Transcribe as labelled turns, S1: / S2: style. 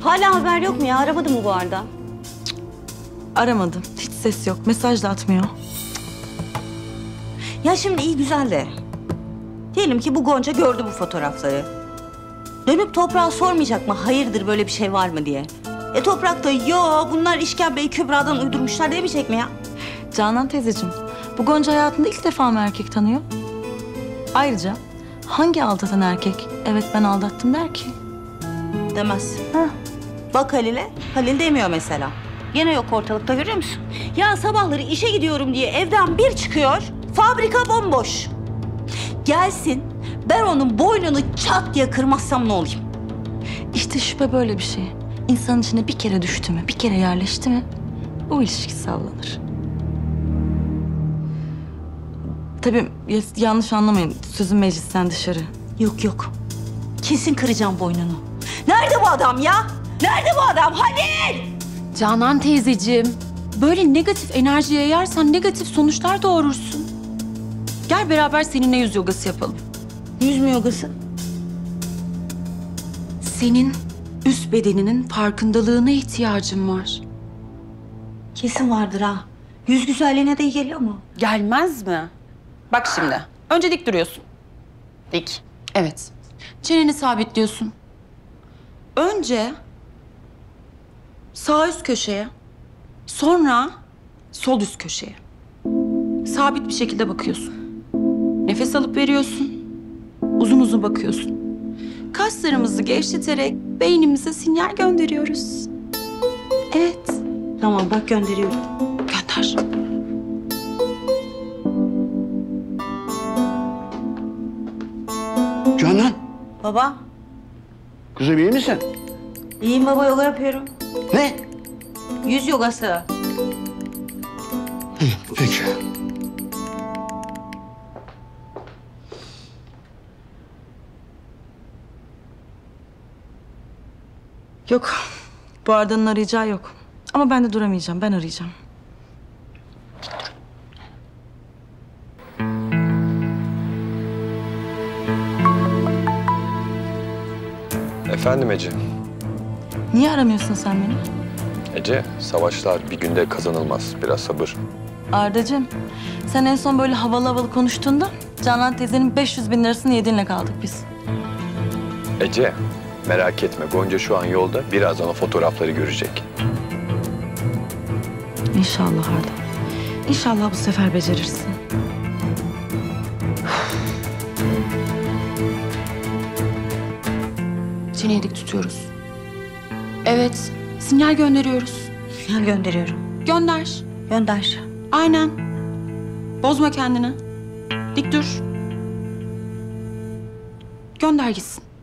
S1: Hala haber yok mu ya? Aramadı mı bu arada?
S2: Aramadım. Hiç ses yok. Mesaj da atmıyor.
S1: Ya şimdi iyi güzel de. Diyelim ki bu Gonca gördü bu fotoğrafları. Dönüp Toprağa sormayacak mı? Hayırdır, böyle bir şey var mı diye. Toprak da yo bunlar işkembeyi Kübra'dan uydurmuşlar demeyecek mi ya?
S2: Canan teyzeciğim, bu Gonca hayatında ilk defa mı erkek tanıyor? Ayrıca hangi aldatan erkek evet ben aldattım der ki?
S1: Demez. Bak Halil'e, Halil demiyor mesela. Gene yok ortalıkta, görüyor musun? Ya sabahları işe gidiyorum diye evden bir çıkıyor, fabrika bomboş. Gelsin, ben onun boynunu çat diye kırmazsam ne olayım?
S2: İşte şüphe böyle bir şey. İnsanın içine bir kere düştü mü, bir kere yerleşti mi o ilişki sallanır. Tabii yanlış anlamayın, sözüm meclisten dışarı.
S1: Yok yok, kesin kıracağım boynunu. Nerede bu adam ya? Nerede bu adam? Halil!
S3: Canan teyzeciğim, böyle negatif enerji yayarsan negatif sonuçlar doğurursun. Gel beraber seninle yüz yogası yapalım.
S1: Yüz mü yogası?
S3: Senin üst bedeninin farkındalığına ihtiyacın var.
S1: Kesin vardır ha. Yüz güzelliğine de iyi geliyor mu?
S3: Gelmez mi? Bak şimdi, önce dik duruyorsun. Dik. Evet. Çeneni sabitliyorsun. Önce sağ üst köşeye, sonra sol üst köşeye. Sabit bir şekilde bakıyorsun. Nefes alıp veriyorsun. Uzun uzun bakıyorsun. Kaslarımızı gevşeterek beynimize sinyal gönderiyoruz. Evet.
S1: Tamam bak, gönderiyorum.
S3: Gönder.
S4: Canan,
S1: Baba,
S4: kızım iyi misin?
S1: iyiyim baba, yoga yapıyorum.
S4: Ne?
S1: Yüz yogası.
S4: Peki.
S2: Yok, bu Arda'nın arayacağı yok. Ama ben de duramayacağım, ben arayacağım.
S5: Efendim Ece.
S2: Niye aramıyorsun sen beni?
S5: Ece, savaşlar bir günde kazanılmaz. Biraz sabır.
S2: Ardacığım, sen en son böyle havalı havalı konuştuğunda Canan teyzenin 500.000 lirasını yediğinle kaldık biz.
S5: Ece, merak etme. Gonca şu an yolda. Birazdan o fotoğrafları görecek.
S2: İnşallah Arda. İnşallah bu sefer becerirsin.
S3: Çeneyi dik tutuyoruz. Evet, sinyal gönderiyoruz.
S1: Ya gönderiyorum.
S3: Gönder.
S1: Gönder.
S3: Aynen. Bozma kendini. Dik dur. Gönder gitsin.